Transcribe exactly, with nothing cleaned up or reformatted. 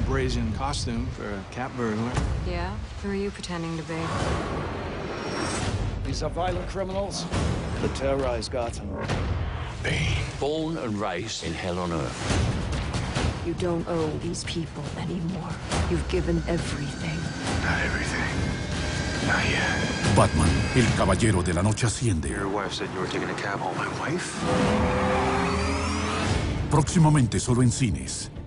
brazen costume for a cat burglar. Yeah? Who are you pretending to be? These are violent criminals that terrorize Gotham. Bane. Born and raised in hell on earth. You don't owe these people anymore. You've given everything. Not everything. Not yet. Batman, el Caballero de la Noche Asciende. Your wife said you were taking a cab home. My wife? Próximamente solo en cines.